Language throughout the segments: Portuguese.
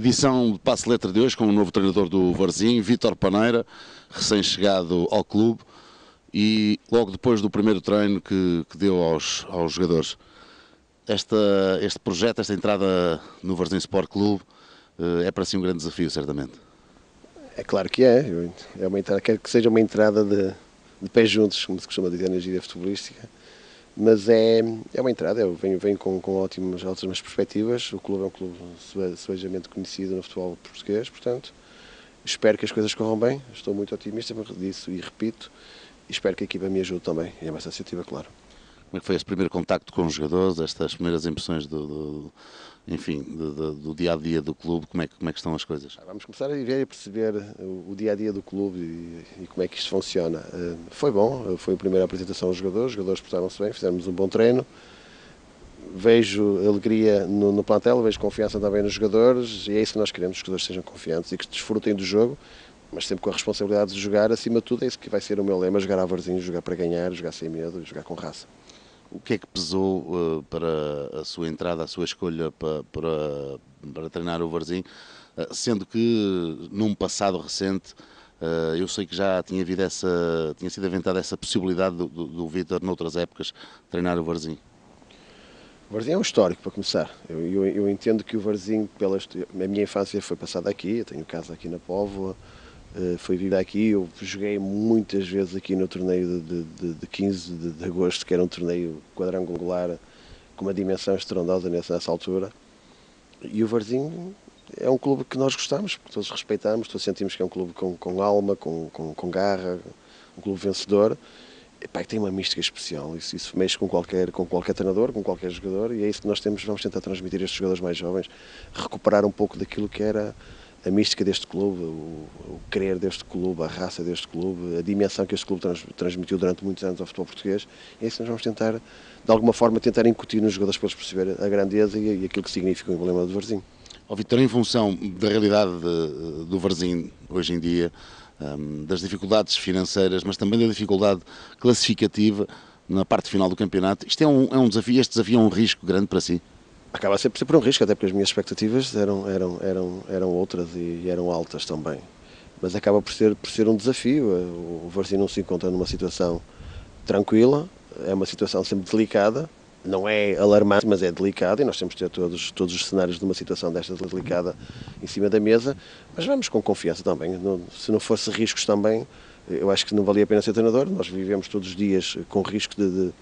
Edição de Passe Letra de hoje com o novo treinador do Varzim, Vítor Paneira, recém-chegado ao clube e logo depois do primeiro treino que deu aos jogadores. Este projeto, esta entrada no Varzim Sport Clube é para si um grande desafio, certamente. É claro que é. Quero que seja uma entrada de pés juntos, como se costuma dizer na gíria futebolística. Mas é uma entrada, eu venho com ótimas perspectivas. O clube é um clube subejamente conhecido no futebol português, portanto, espero que as coisas corram bem. Estou muito otimista disso e repito, espero que a equipa me ajude também. E é uma iniciativa, claro. Como é que foi esse primeiro contacto com os jogadores, estas primeiras impressões do dia-a-dia do clube, como é que estão as coisas? Vamos começar a ver e perceber o dia-a-dia do clube e como é que isto funciona. Foi bom, foi a primeira apresentação aos jogadores, os jogadores portaram-se bem, fizemos um bom treino. Vejo alegria no plantel, vejo confiança também nos jogadores e é isso que nós queremos, que os jogadores sejam confiantes e que desfrutem do jogo, mas sempre com a responsabilidade de jogar, acima de tudo é isso que vai ser o meu lema, jogar a Varzinho, jogar para ganhar, jogar sem medo e jogar com raça. O que é que pesou para a sua entrada, a sua escolha para treinar o Varzim, sendo que num passado recente eu sei que já tinha sido aventada essa possibilidade do Vítor, noutras épocas, treinar o Varzim? O Varzim é um histórico, para começar. Eu entendo que o Varzim, a minha infância foi passada aqui, eu tenho casa aqui na Póvoa, foi vivida aqui, eu joguei muitas vezes aqui no torneio de 15 de agosto, que era um torneio quadrangular com uma dimensão estrondosa nessa altura. E o Varzim é um clube que nós gostamos, porque todos respeitamos, todos sentimos que é um clube com alma, com garra, um clube vencedor. E, pá, tem uma mística especial, isso mexe com qualquer treinador, com qualquer jogador, e é isso que nós vamos tentar transmitir a estes jogadores mais jovens, recuperar um pouco daquilo que era a mística deste clube, o querer deste clube, a raça deste clube, a dimensão que este clube transmitiu durante muitos anos ao futebol português. É isso que nós vamos tentar, de alguma forma, tentar incutir nos jogadores para eles perceber a grandeza e aquilo que significa o emblema do Varzim. Vítor, em função da realidade do Varzim hoje em dia, das dificuldades financeiras, mas também da dificuldade classificativa na parte final do campeonato, isto é um desafio, este desafio é um risco grande para si? Acaba sempre por um risco, até porque as minhas expectativas eram outras e eram altas também. Mas acaba por ser um desafio. O Varzim não se encontra numa situação tranquila, é uma situação sempre delicada, não é alarmante, mas é delicada e nós temos de ter todos os cenários de uma situação desta delicada em cima da mesa, mas vamos com confiança também. Se não fosse riscos também, eu acho que não valia a pena ser treinador. Nós vivemos todos os dias com risco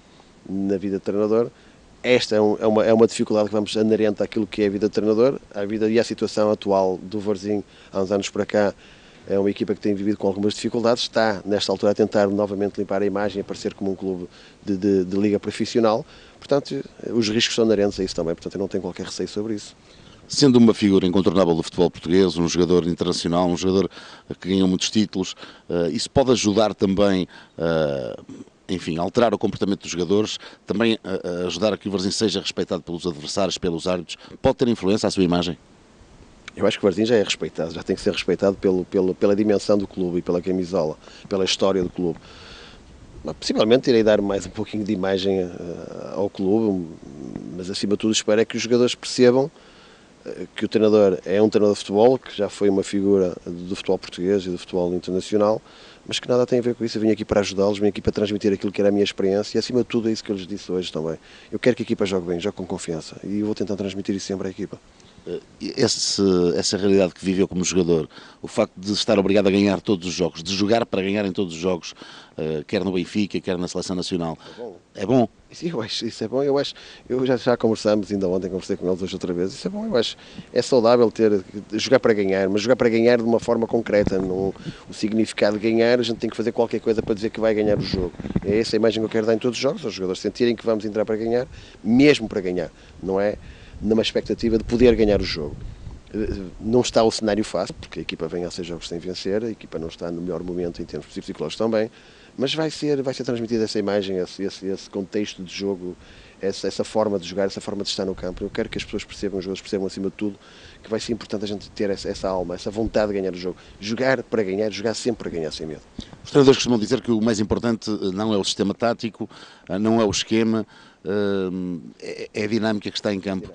na vida de treinador. Esta é uma dificuldade que vamos anerente àquilo que é a vida de treinador, à vida e à situação atual do Varzim há uns anos para cá. É uma equipa que tem vivido com algumas dificuldades, está nesta altura a tentar novamente limpar a imagem e aparecer como um clube de liga profissional, portanto os riscos são inerentes a isso também, portanto eu não tenho qualquer receio sobre isso. Sendo uma figura incontornável do futebol português, um jogador internacional, um jogador que ganhou muitos títulos, isso pode ajudar também enfim, alterar o comportamento dos jogadores, também ajudar a que o Varzim seja respeitado pelos adversários, pelos árbitros, pode ter influência à sua imagem? Eu acho que o Varzim já é respeitado, já tem que ser respeitado pela dimensão do clube e pela camisola, pela história do clube. Possivelmente irei dar mais um pouquinho de imagem ao clube, mas acima de tudo espero é que os jogadores percebam que o treinador é um treinador de futebol, que já foi uma figura do futebol português e do futebol internacional, mas que nada tem a ver com isso. Eu vim aqui para ajudá-los, vim aqui para transmitir aquilo que era a minha experiência e acima de tudo é isso que eu lhes disse hoje também. Eu quero que a equipa jogue bem, jogue com confiança e eu vou tentar transmitir isso sempre à equipa. Essa realidade que viveu como jogador, o facto de estar obrigado a ganhar todos os jogos, de jogar para ganhar em todos os jogos, quer no Benfica, quer na Seleção Nacional, é bom? Sim, eu acho isso é bom, eu já conversamos, ainda ontem conversei com eles hoje outra vez, isso é bom, eu acho, é saudável jogar para ganhar, mas jogar para ganhar de uma forma concreta, o significado de ganhar, a gente tem que fazer qualquer coisa para dizer que vai ganhar o jogo, é essa a imagem que eu quero dar em todos os jogos, os jogadores sentirem que vamos entrar para ganhar, mesmo para ganhar, não é numa expectativa de poder ganhar o jogo. Não está o cenário fácil, porque a equipa vem a 6 jogos sem vencer, a equipa não está no melhor momento em termos psicológicos também, mas vai ser transmitida essa imagem, esse contexto de jogo, essa forma de jogar, essa forma de estar no campo. Eu quero que as pessoas percebam, os jogadores percebam acima de tudo, que vai ser importante a gente ter essa alma, essa vontade de ganhar o jogo. Jogar para ganhar, jogar sempre para ganhar, sem medo. Os treinadores costumam dizer que o mais importante não é o sistema tático, não é o esquema, é a dinâmica que está em campo.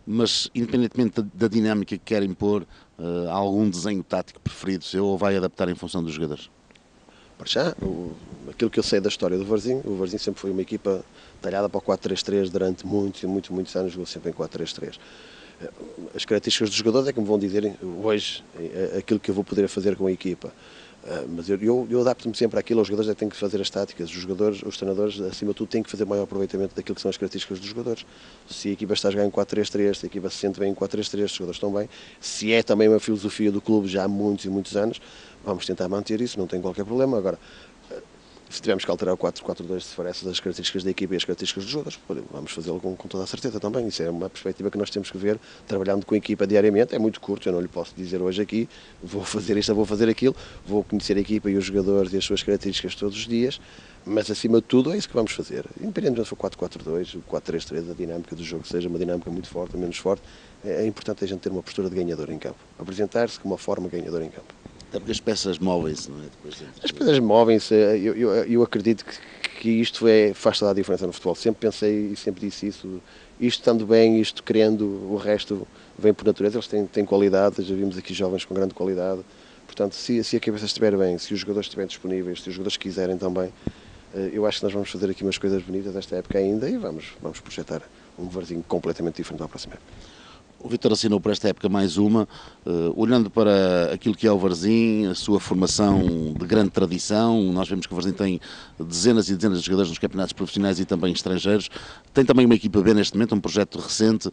mas independentemente da dinâmica que quer impor, há algum desenho tático preferido seu ou vai adaptar em função dos jogadores? Para já, aquilo que eu sei da história do Varzim, o Varzim sempre foi uma equipa talhada para o 4-3-3 durante muitos anos, jogou sempre em 4-3-3. As características dos jogadores é que me vão dizer hoje aquilo que eu vou poder fazer com a equipa. Mas eu adapto-me sempre àquilo, os jogadores é que têm que fazer as táticas, os treinadores, acima de tudo, têm que fazer maior aproveitamento daquilo que são as características dos jogadores. Se a equipa está a jogar em 4-3-3, se a equipa se sente bem em 4-3-3, os jogadores estão bem, se é também uma filosofia do clube já há muitos e muitos anos, vamos tentar manter isso, não tem qualquer problema. Agora, se tivermos que alterar o 4-4-2, se for essas as características da equipa e as características dos jogadores, vamos fazê-lo com toda a certeza também. Isso é uma perspectiva que nós temos que ver, trabalhando com a equipa diariamente. É muito curto, eu não lhe posso dizer hoje aqui, vou fazer isto, vou fazer aquilo, vou conhecer a equipa e os jogadores e as suas características todos os dias, mas acima de tudo é isso que vamos fazer. Independentemente se for 4-4-2, o 4-3-3, a dinâmica do jogo seja uma dinâmica muito forte ou menos forte, é importante a gente ter uma postura de ganhador em campo, apresentar-se com uma forma ganhadora em campo. Até porque as peças móveis, não é? As peças móveis, eu acredito que isto faz toda a diferença no futebol. Sempre pensei e sempre disse isso. Isto estando bem, isto querendo, o resto vem por natureza. Eles têm qualidade, já vimos aqui jovens com grande qualidade. Portanto, se a cabeça estiver bem, se os jogadores estiverem disponíveis, se os jogadores quiserem também, eu acho que nós vamos fazer aqui umas coisas bonitas esta época ainda e vamos projetar um Varzim completamente diferente para a próxima época. O Vítor assinou por esta época mais uma, olhando para aquilo que é o Varzim, a sua formação de grande tradição. Nós vemos que o Varzim tem dezenas e dezenas de jogadores nos campeonatos profissionais e também estrangeiros. Tem também uma equipa B neste momento, um projeto recente.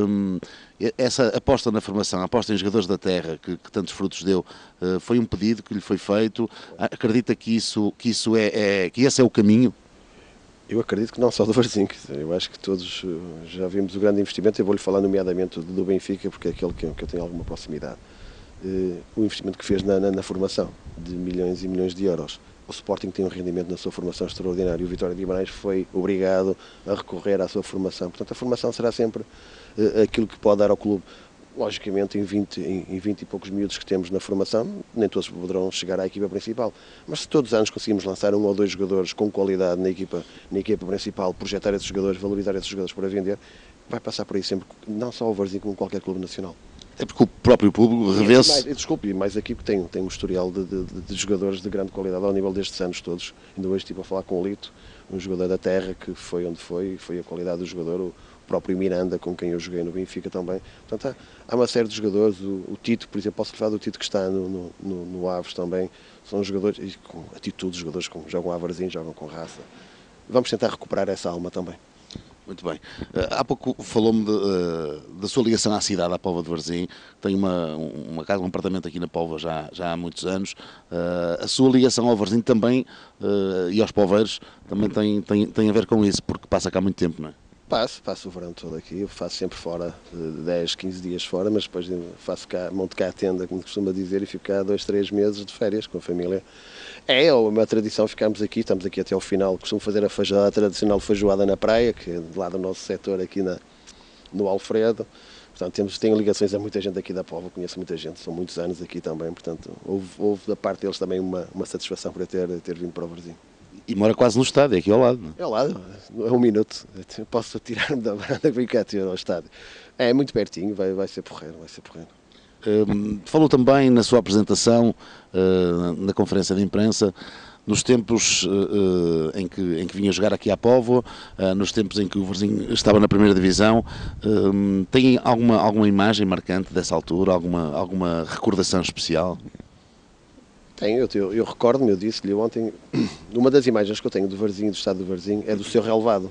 Essa aposta na formação, a aposta em jogadores da terra, que tantos frutos deu, foi um pedido que lhe foi feito. Acredita que que esse é o caminho? Eu acredito que não só do Varzim, eu acho que todos já vimos o grande investimento. Eu vou-lhe falar nomeadamente do Benfica, porque é aquele que eu tenho alguma proximidade. O investimento que fez na formação, de milhões e milhões de euros. O Sporting tem um rendimento na sua formação extraordinário. O Vitória de Guimarães foi obrigado a recorrer à sua formação. Portanto, a formação será sempre aquilo que pode dar ao clube. Logicamente, em 20 e poucos miúdos que temos na formação, nem todos poderão chegar à equipa principal. Mas se todos os anos conseguimos lançar um ou dois jogadores com qualidade na equipa principal, projetar esses jogadores, valorizar esses jogadores para vender, vai passar por aí sempre, não só o Varzim, como qualquer clube nacional. É porque o próprio público revê-se... Desculpe, mais aqui que tem um historial de jogadores de grande qualidade ao nível destes anos todos. Ainda hoje estive a falar com o Lito, um jogador da terra, que foi onde foi a qualidade do jogador, o próprio Miranda, com quem eu joguei no Benfica também. Portanto, há uma série de jogadores, o Tito, por exemplo, posso falar do Tito que está no Aves também, são jogadores com atitude, jogadores que jogam a Varzim, jogam com raça. Vamos tentar recuperar essa alma também. Muito bem. Há pouco falou-me da sua ligação à cidade, à Póvoa de Varzim. Tem uma casa, um apartamento aqui na Póvoa já há muitos anos. A sua ligação ao Varzim também, e aos poveiros, também tem a ver com isso, porque passa cá há muito tempo, não é? Passo o verão todo aqui, eu faço sempre fora, 10, 15 dias fora, mas depois monto cá a tenda, como costuma dizer, e fico cá 2, 3 meses de férias com a família. É uma tradição ficarmos aqui, estamos aqui até ao final, costumo fazer a feijoada, a tradicional feijoada na praia, que é de lá do nosso setor aqui no Alfredo. Portanto, tenho ligações a muita gente aqui da Póvoa, conheço muita gente, são muitos anos aqui também, portanto, houve da parte deles também uma satisfação por eu ter vindo para o Varzim. E mora quase no estádio, é aqui ao lado, não é? É ao lado, é 1 minuto. Posso tirar-me da varanda e vir cá ao estádio. É muito pertinho, vai ser porreiro, vai ser porreiro. Falou também na sua apresentação, na conferência de imprensa, nos tempos em que vinha jogar aqui à Póvoa, nos tempos em que o Varzim estava na primeira divisão. Tem alguma imagem marcante dessa altura, alguma recordação especial? Tenho, eu recordo-me, eu disse-lhe ontem, uma das imagens que eu tenho do Varzim, do estado do Varzim, é do seu relevado.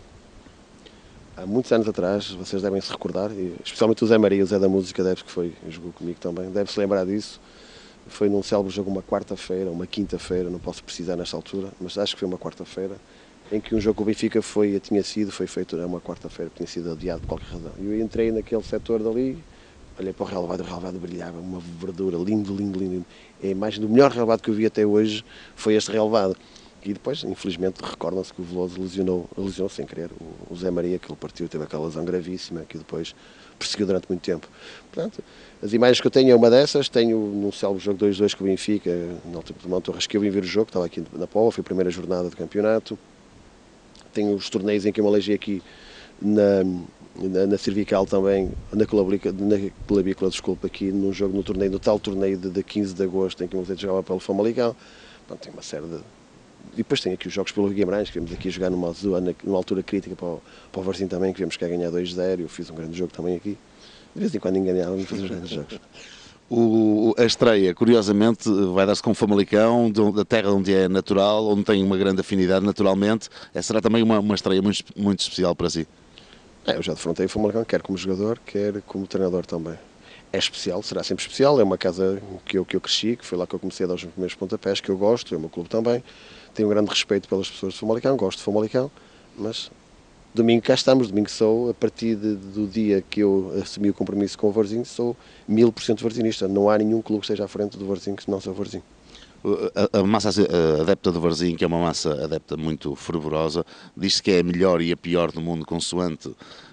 Há muitos anos atrás, vocês devem se recordar, especialmente o Zé Maria, o Zé da Música, que jogou comigo também, deve-se lembrar disso. Foi num célebre jogo uma quarta-feira, uma quinta-feira, não posso precisar nesta altura, mas acho que foi uma quarta-feira, em que um jogo com o Benfica foi feito uma quarta-feira, tinha sido adiado por qualquer razão. Eu entrei naquele setor dali, olhei para o relevado brilhava, uma verdura, lindo, lindo, lindo. A imagem do melhor relevado que eu vi até hoje foi este relevado. E depois, infelizmente, recordam-se que o Veloso lesionou sem querer o Zé Maria, que ele partiu, teve aquela lesão gravíssima, que depois perseguiu durante muito tempo. Portanto, as imagens que eu tenho é uma dessas, tenho num célebre jogo 2-2 com o Benfica, no Alto de Montorras, que eu vim ver o jogo, estava aqui na Póvoa, foi a primeira jornada do campeonato. Tenho os torneios em que eu me alejei aqui na cervical também, na clavícula, desculpa, aqui num jogo no torneio, no tal torneio de 15 de agosto em que o Moisés jogava pelo Famalicão. Pronto, tem uma série de... E depois tem aqui os jogos pelo Guimarães, que vimos aqui jogar numa altura crítica para o Varzim também, que vimos que ia ganhar 2-0, eu fiz um grande jogo também aqui. De vez em quando enganava-me a fazer os grandes jogos. A estreia, curiosamente, vai dar-se com o Famalicão, da terra onde é natural, onde tem uma grande afinidade naturalmente. Essa será também uma estreia muito especial para si. Eu já defrontei o Famalicão, quer como jogador, quer como treinador também. É especial, será sempre especial, é uma casa que eu cresci, que foi lá que eu comecei a dar os meus primeiros pontapés, que eu gosto, é o meu clube também. Tenho um grande respeito pelas pessoas de Famalicão, gosto de Famalicão, mas domingo cá estamos, domingo sou, a partir do dia que eu assumi o compromisso com o Varzim, sou 1000% varzinista. Não há nenhum clube que esteja à frente do Varzim que não seja o Varzim. A massa adepta do Varzim, que é uma massa adepta muito fervorosa, diz-se que é a melhor e a pior do mundo consoante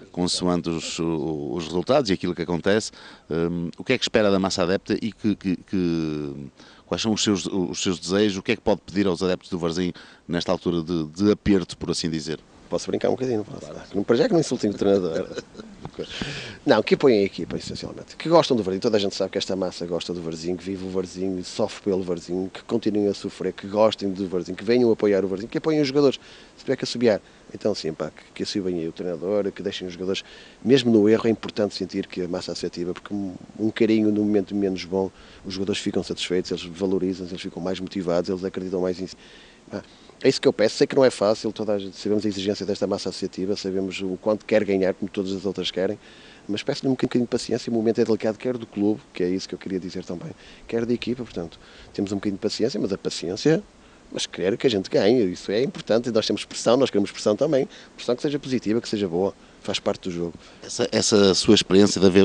os resultados e aquilo que acontece. O que é que espera da massa adepta e quais são os seus desejos? O que é que pode pedir aos adeptos do Varzim nesta altura de aperto, por assim dizer? Posso brincar um bocadinho, não posso? Claro. Para já que não insultem o treinador. Não, que apoiem a equipa, essencialmente. Que gostam do Varzim. Toda a gente sabe que esta massa gosta do Varzim, que vive o Varzim, sofre pelo Varzim, que continuem a sofrer, que gostem do Varzim, que venham apoiar o Varzim, que apoiem os jogadores. Se tiver que assobiar, então sim, pá, que assobiem aí o treinador, que deixem os jogadores. Mesmo no erro é importante sentir que a massa associativa, porque um carinho no momento menos bom, os jogadores ficam satisfeitos, eles valorizam, eles ficam mais motivados, eles acreditam mais em si. É isso que eu peço, sei que não é fácil, sabemos a exigência desta massa associativa, sabemos o quanto quer ganhar, como todas as outras querem, mas peço-lhe um bocadinho de paciência, o momento é delicado, quer do clube, que é isso que eu queria dizer também, quer da equipa, portanto, temos um bocadinho de paciência, mas a paciência, mas querer que a gente ganhe, isso é importante, nós temos pressão, nós queremos pressão também, pressão que seja positiva, que seja boa, faz parte do jogo. Essa sua experiência de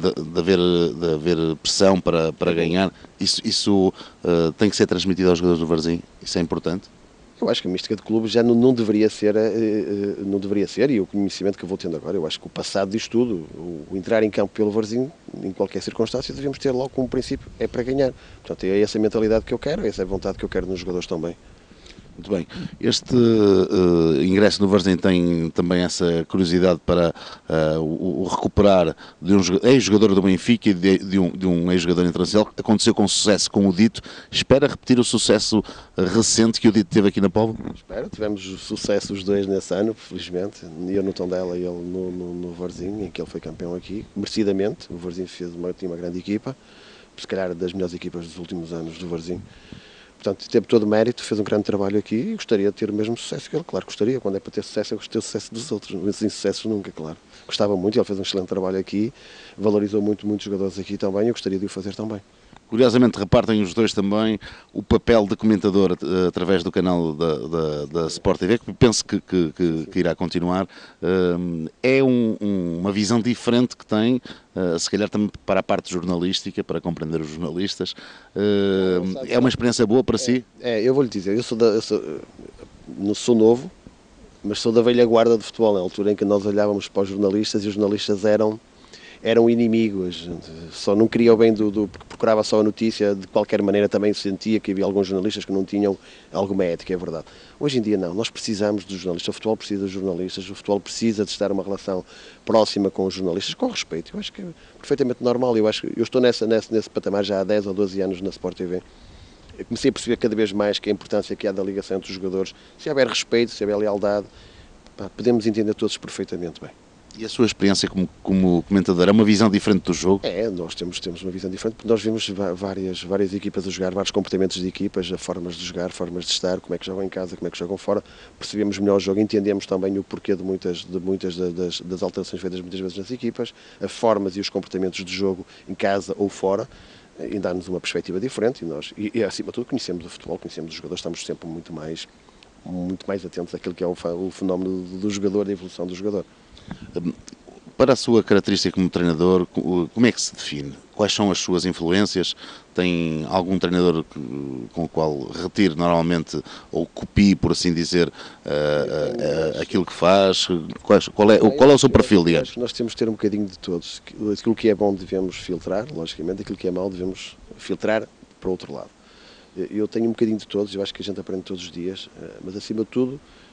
haver pressão para ganhar, isso tem que ser transmitido aos jogadores do Varzim, isso é importante? Eu acho que a mística de clube já não deveria ser, não deveria ser, e o conhecimento que eu vou tendo agora, eu acho que o passado diz tudo, o entrar em campo pelo Varzim, em qualquer circunstância, devemos ter logo como princípio, é para ganhar. Portanto, é essa mentalidade que eu quero, é essa vontade que eu quero nos jogadores também. Muito bem. Este ingresso no Varzim tem também essa curiosidade para o recuperar de um ex-jogador do Benfica e de um ex-jogador internacional. Aconteceu com sucesso com o Dito. Espera repetir o sucesso recente que o Dito teve aqui na Póvoa? Espero. Tivemos sucesso os dois nesse ano, felizmente. Eu no Tondela e ele no Varzim, em que ele foi campeão aqui, merecidamente. O Varzim tinha uma grande equipa, se calhar das melhores equipas dos últimos anos do Varzim. Portanto, teve todo o mérito, fez um grande trabalho aqui e gostaria de ter o mesmo sucesso que ele. Claro, gostaria. Quando é para ter sucesso, eu gosto de ter o sucesso dos outros. Os insucessos nunca, claro. Gostava muito, ele fez um excelente trabalho aqui, valorizou muitos jogadores aqui também e eu gostaria de o fazer também. Curiosamente repartem os dois também o papel de comentador através do canal da Sport TV, que penso que irá continuar. É uma visão diferente que tem, se calhar também para a parte jornalística, para compreender os jornalistas. É uma experiência boa para si? Eu vou-lhe dizer, eu sou novo, mas sou da velha guarda de futebol, na altura em que nós olhávamos para os jornalistas e os jornalistas eram inimigos, só não queria o bem porque procurava só a notícia, de qualquer maneira também sentia que havia alguns jornalistas que não tinham alguma ética, é verdade. Hoje em dia não, nós precisamos dos jornalistas, o futebol precisa dos jornalistas, o futebol precisa de estar uma relação próxima com os jornalistas, com respeito, eu acho que é perfeitamente normal, eu estou nesse patamar já há 10 ou 12 anos na Sport TV. Eu comecei a perceber cada vez mais que a importância que há da ligação entre os jogadores, se houver respeito, se houver lealdade, podemos entender todos perfeitamente bem. E a sua experiência como comentador é uma visão diferente do jogo? Nós temos uma visão diferente, porque nós vimos várias equipas a jogar, vários comportamentos de equipas, formas de jogar, formas de estar, como é que jogam em casa, como é que jogam fora, percebemos melhor o jogo, entendemos também o porquê de muitas das alterações feitas muitas vezes nas equipas, as formas e os comportamentos de jogo em casa ou fora, e dá-nos uma perspectiva diferente, e acima de tudo conhecemos o futebol, conhecemos os jogadores, estamos sempre muito mais atentos àquilo que é o fenómeno do jogador, da evolução do jogador. Para a sua característica como treinador, como é que se define? Quais são as suas influências? Tem algum treinador com o qual retire normalmente, ou copie, por assim dizer, aquilo que faz? Qual é o seu perfil, digamos? Nós temos de ter um bocadinho de todos. Aquilo que é bom devemos filtrar, logicamente, aquilo que é mau devemos filtrar para o outro lado. Eu tenho um bocadinho de todos, eu acho que a gente aprende todos os dias, mas acima de tudo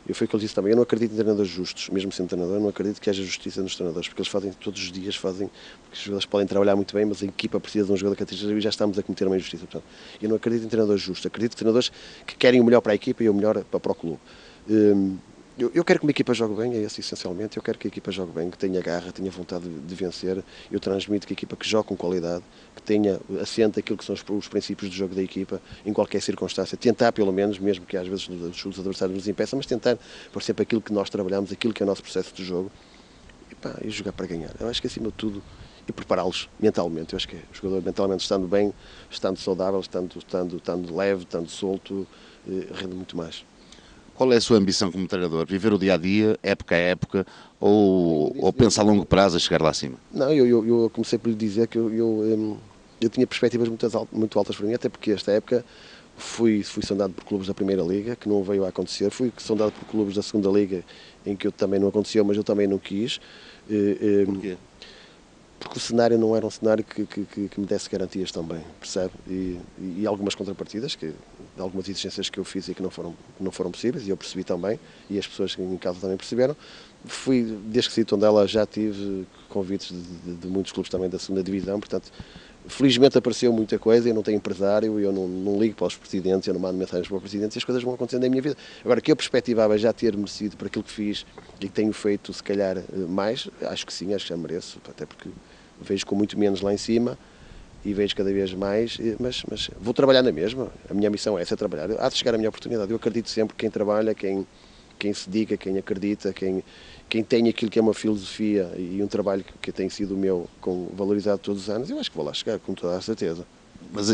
Foi o que eu disse também, eu não acredito em treinadores justos, mesmo sendo treinador, eu não acredito que haja justiça nos treinadores, porque eles fazem todos os dias, porque os jogadores podem trabalhar muito bem, mas a equipa precisa de um jogador que atinja e já estamos a cometer uma injustiça. Portanto, eu não acredito em treinadores justos, acredito em treinadores que querem o melhor para a equipa e o melhor para o clube. Eu quero que uma equipa jogue bem, é isso essencialmente. Eu quero que a equipa jogue bem, que tenha garra, tenha vontade de vencer. Eu transmito que a equipa que joga com qualidade, que tenha assente aquilo que são os princípios do jogo da equipa, em qualquer circunstância. Tentar, pelo menos, mesmo que às vezes os adversários nos impeçam, mas tentar por sempre aquilo que nós trabalhamos, aquilo que é o nosso processo de jogo e jogar para ganhar. Eu acho que acima de tudo, e prepará-los mentalmente. Eu acho que o jogador mentalmente estando bem, estando saudável, estando leve, estando solto, rende muito mais. Qual é a sua ambição como treinador? Viver o dia-a-dia, época a época, ou pensar a longo prazo a chegar lá acima? Não, eu comecei por lhe dizer que eu tinha perspectivas muito altas para mim, até porque esta época fui sondado por clubes da Primeira Liga, que não veio a acontecer, fui sondado por clubes da Segunda Liga, em que eu também não aconteceu, mas eu também não quis. Porquê? Porque o cenário não era um cenário que me desse garantias também, percebe? E algumas contrapartidas, algumas exigências que eu fiz e que não foram possíveis, e eu percebi também, e as pessoas em casa também perceberam. Desde que saí de Tondela já tive convites de muitos clubes também da segunda divisão, portanto, felizmente apareceu muita coisa, eu não tenho empresário, eu não ligo para os presidentes, eu não mando mensagens para os presidentes, e as coisas vão acontecendo na minha vida. Agora, que eu perspectivava já ter merecido por aquilo que fiz e que tenho feito, se calhar, mais, acho que sim, acho que já mereço, até porque vejo com muito menos lá em cima e vejo cada vez mais, mas vou trabalhar na mesma. A minha missão é essa, trabalhar. Há de chegar a minha oportunidade. Eu acredito sempre que quem trabalha, quem se dedica, quem acredita, quem tem aquilo que é uma filosofia e um trabalho que tem sido o meu valorizado todos os anos, eu acho que vou lá chegar, com toda a certeza. Mas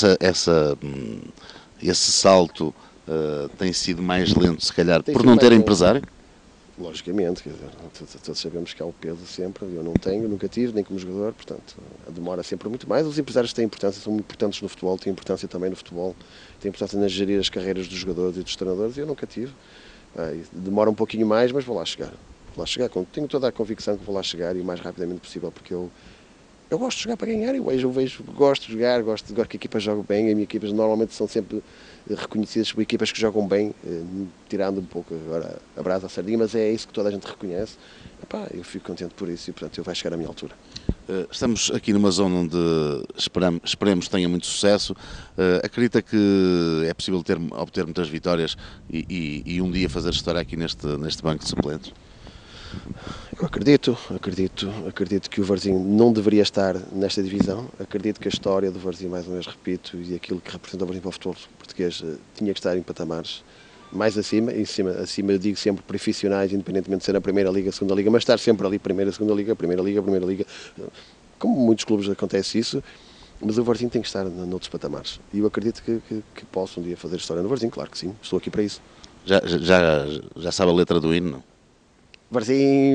esse salto tem sido mais lento, se calhar, por não ter empresário? Logicamente, quer dizer, todos sabemos que há o peso sempre, eu não tenho, nunca tive, nem como jogador, portanto, demora sempre muito mais. Os empresários têm importância, são muito importantes no futebol, têm importância também no futebol, têm importância nas gerir as carreiras dos jogadores e dos treinadores, e eu nunca tive. Demora um pouquinho mais, mas vou lá chegar. Tenho toda a convicção que vou lá chegar e o mais rapidamente possível, porque eu gosto de jogar para ganhar, gosto de jogar, gosto que a equipa jogue bem. As minhas equipas normalmente são sempre reconhecidas por equipas que jogam bem, tirando um pouco agora a brasa, a sardinha, mas é isso que toda a gente reconhece. Eu fico contente por isso e, portanto, eu vai chegar à minha altura. Estamos aqui numa zona onde esperemos tenha muito sucesso. Acredita que é possível obter muitas vitórias e um dia fazer história aqui neste banco de suplentes? Eu acredito que o Varzim não deveria estar nesta divisão. Acredito que a história do Varzim, mais uma vez repito, e aquilo que representa o Varzim para o futebol português, tinha que estar em patamares mais acima eu digo sempre profissionais, independentemente de ser na Primeira Liga, Segunda Liga, mas estar sempre ali, Primeira, Segunda Liga, Primeira Liga, como muitos clubes acontece isso, mas o Varzim tem que estar noutros patamares. E eu acredito que posso um dia fazer história no Varzim, claro que sim, estou aqui para isso. Já sabe a letra do hino, não? Varzim,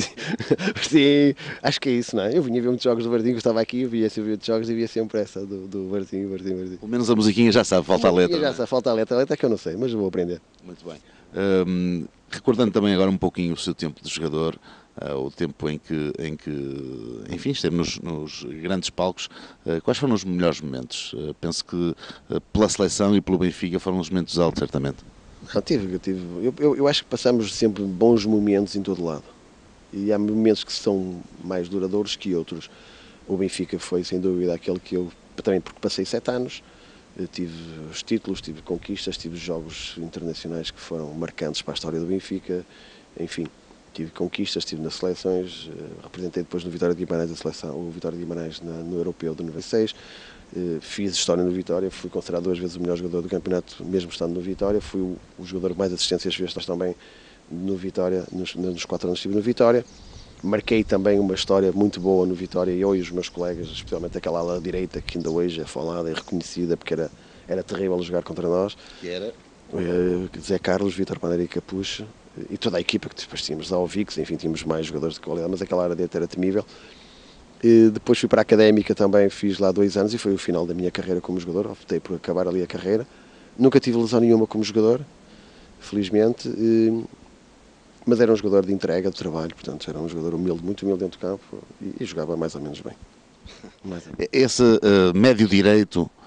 acho que é isso, não é? Eu vinha ver muitos jogos do Varzim, estava aqui, eu via sempre muitos jogos e via sempre essa do Varzim. Pelo menos a musiquinha já sabe, falta a letra. Já sabe, falta a letra é que eu não sei, mas eu vou aprender. Muito bem. Recordando também agora um pouquinho o seu tempo de jogador, o tempo em que enfim, esteve nos grandes palcos, quais foram os melhores momentos? Penso que pela seleção e pelo Benfica foram os momentos altos, certamente. Eu acho que passamos sempre bons momentos em todo lado. E há momentos que são mais duradouros que outros. O Benfica foi, sem dúvida, aquele que eu, também porque passei 7 anos, tive os títulos, tive conquistas, tive jogos internacionais que foram marcantes para a história do Benfica. Enfim, tive conquistas, estive nas seleções, representei depois no Vitória de Guimarães a seleção, o Vitória de Guimarães no Europeu de 96. Fiz história no Vitória, fui considerado 2 vezes o melhor jogador do campeonato, mesmo estando no Vitória. Fui o jogador que mais assistências fez também no Vitória, nos 4 anos que estive no Vitória. Marquei também uma história muito boa no Vitória, eu e os meus colegas, especialmente aquela ala direita que ainda hoje é falada e reconhecida, porque era terrível jogar contra nós. Que era? Zé Carlos, Vítor Paneira e Capucho, e toda a equipa, que depois tínhamos Alvix, enfim, tínhamos mais jogadores de qualidade, mas aquela área direita era temível. Depois fui para a Académica também, fiz lá 2 anos e foi o final da minha carreira como jogador. Optei por acabar ali a carreira. Nunca tive lesão nenhuma como jogador, felizmente, mas era um jogador de entrega, de trabalho, portanto era um jogador humilde, muito humilde dentro do campo e jogava mais ou menos bem. Esse médio direito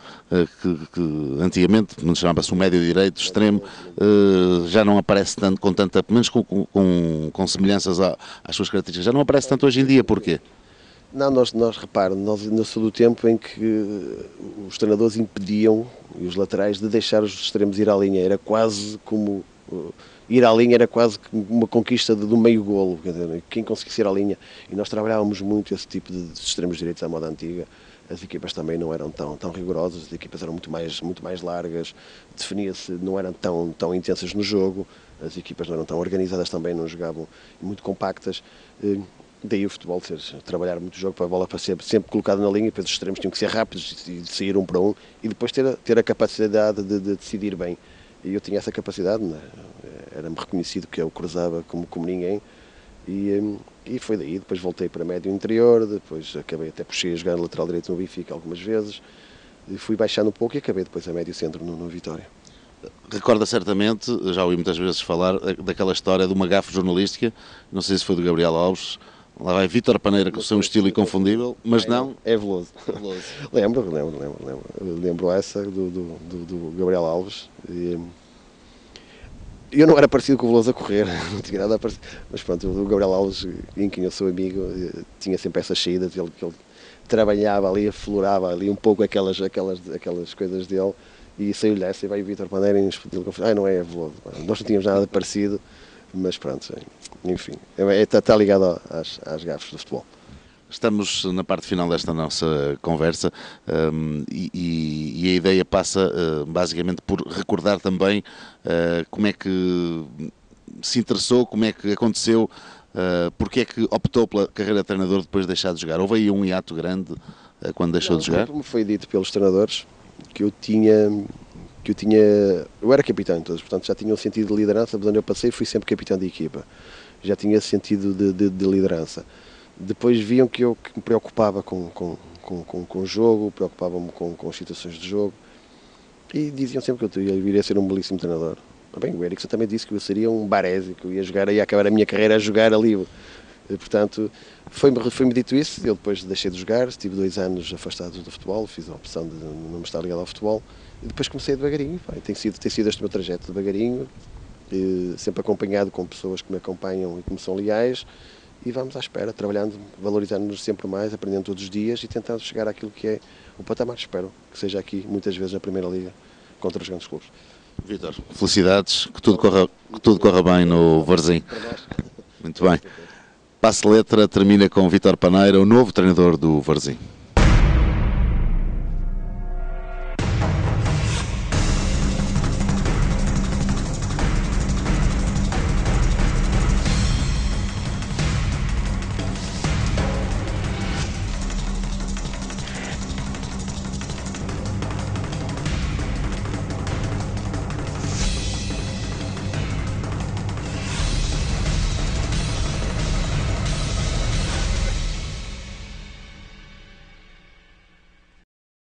que antigamente chamava-se um médio direito, extremo, já não aparece tanto, com tanta, pelo menos com semelhanças às suas características, já não aparece tanto hoje em dia, porquê? Não, reparo, nós ainda sou do tempo em que os treinadores impediam, e os laterais, de deixar os extremos ir à linha. Era quase como... ir à linha era quase uma conquista do meio golo, quer dizer, quem conseguisse ir à linha. E nós trabalhávamos muito esse tipo de extremos direitos à moda antiga. As equipas também não eram tão rigorosas, as equipas eram muito mais largas, definia-se, não eram tão intensas no jogo, as equipas não eram tão organizadas também, não jogavam muito compactas. Daí o futebol trabalhar muito o jogo para a bola para ser sempre colocada na linha, e depois os extremos tinham que ser rápidos e de sair um para um, e depois ter a capacidade de decidir bem. E eu tinha essa capacidade, né? Era-me reconhecido que eu cruzava como ninguém, e foi daí. Depois voltei para médio interior, depois até puxei a jogar no lateral direito no Benfica algumas vezes, e fui baixando um pouco e acabei depois a médio centro no Vitória. Recorda certamente, já ouvi muitas vezes falar, daquela história de uma gafe jornalística, não sei se foi do Gabriel Alves. Lá vai Vítor Paneira com o seu estilo inconfundível, mas não... É Veloso. Lembro essa do Gabriel Alves. Eu não era parecido com o Veloso a correr, não tinha nada a parecer. Mas pronto, o Gabriel Alves, em quem eu sou amigo, tinha sempre essas saídas, que ele trabalhava ali, aflorava ali um pouco aquelas coisas dele, e saiu-lhe essa e vai o Vítor Paneira e não é Veloso. Nós não tínhamos nada parecido. Mas pronto, enfim, está ligado às gafes do futebol. Estamos na parte final desta nossa conversa, e a ideia passa basicamente por recordar também como é que se interessou, como é que aconteceu, porque é que optou pela carreira de treinador depois de deixar de jogar. Houve aí um hiato grande quando deixou de jogar? Como foi dito pelos treinadores, que eu era capitão em todos, portanto já tinha um sentido de liderança, mas onde eu passei fui sempre capitão de equipa, já tinha esse sentido de liderança. Depois viam que eu me preocupava com o jogo, preocupava-me com as situações de jogo, e diziam sempre que eu iria ser um belíssimo treinador. Bem, o Erickson também disse que eu seria um Baresi, que eu ia acabar a minha carreira a jogar ali. Portanto, foi-me dito isso. Eu depois deixei de jogar, estive 2 anos afastado do futebol, fiz a opção de não me estar ligado ao futebol, e depois comecei devagarinho. Tem sido este o meu trajeto devagarinho, sempre acompanhado com pessoas que me acompanham e que me são leais, e vamos à espera, trabalhando, valorizando-nos sempre mais, aprendendo todos os dias e tentando chegar àquilo que é o patamar. Espero que seja aqui, muitas vezes, na Primeira Liga, contra os grandes clubes. Vítor, felicidades, que tudo corra bem no Varzim. Muito bem. Passe letra, termina com Vítor Paneira, o novo treinador do Varzim.